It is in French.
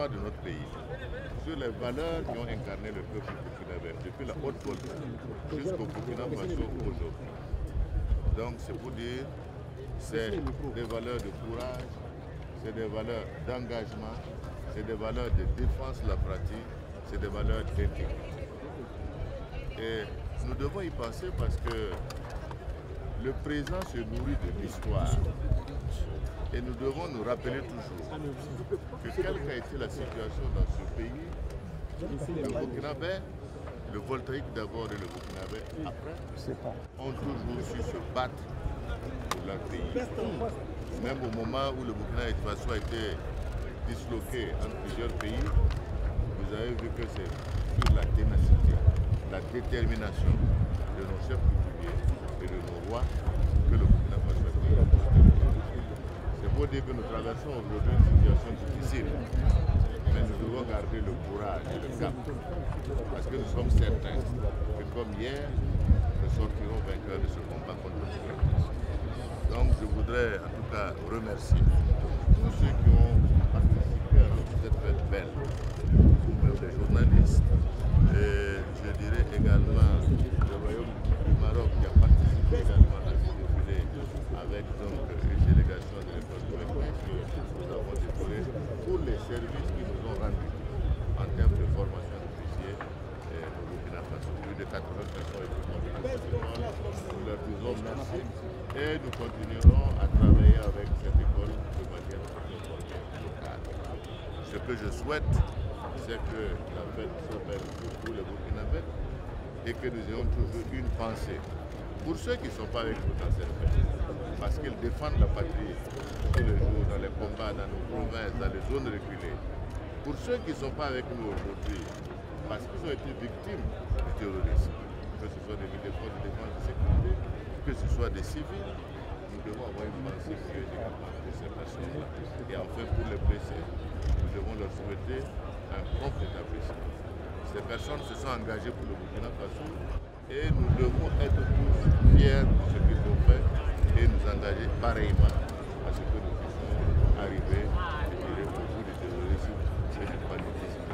l'histoire de notre pays, sur les valeurs qui ont incarné le peuple burkinabé, depuis la Haute-Volta jusqu'au Burkina Faso aujourd'hui. Donc c'est pour dire, c'est des valeurs de courage, c'est des valeurs d'engagement, c'est des valeurs de défense de la pratique, c'est des valeurs d'éthique. Et nous devons y penser parce que le présent se nourrit de l'histoire. Et nous devons nous rappeler toujours que quelle qu'a été la situation dans ce pays, le Burkinabé, le Voltaïque d'abord et le Burkinabé après, ont toujours su se battre pour leur pays. Même au moment où le Burkina Faso a été disloqué en plusieurs pays, vous avez vu que c'est sur la ténacité, la détermination de nos chefs coutumiers et de nos rois que le Burkina Faso a été disloqué. C'est beau dire que nous traversons aujourd'hui une situation difficile, mais nous devons garder le courage et le cap, parce que nous sommes certains que comme hier, nous sortirons vainqueurs de ce combat contre le terrorisme. Donc je voudrais en tout cas remercier tous ceux qui ont participé à cette fête belle, les journalistes, et je dirais également le Royaume du Maroc qui a participé également à ce défilé avec donc une délégation de l'école de l'éducation. Nous avons décoré tous les services qui nous ont rendus en termes de formation d'officiers au Burkina Faso. Plus de 80 personnes et nous leur disons merci et nous continuerons à travailler avec cette école de manière locale. Ce que je souhaite, c'est que la fête soit belle pour tous les Burkinabés et que nous ayons toujours une pensée pour ceux qui ne sont pas avec nous dans cette fête, parce qu'ils défendent la patrie tous les jours dans les combats, dans nos provinces, dans les zones reculées. Pour ceux qui ne sont pas avec nous aujourd'hui, parce qu'ils ont été victimes du terrorisme, que ce soit des militaires de défense de sécurité, que ce soit des civils, nous devons avoir une pensée pour les équipements de ces personnes-là. Et enfin, pour les blessés, nous devons leur souhaiter un prompt établissement. Ces personnes se sont engagées pour le Burkina Faso et nous devons être tous fiers de ce qu'ils ont fait et nous engager pareillement à ce que nous puissions arriver, je dirais, au bout du terrorisme et du banditisme.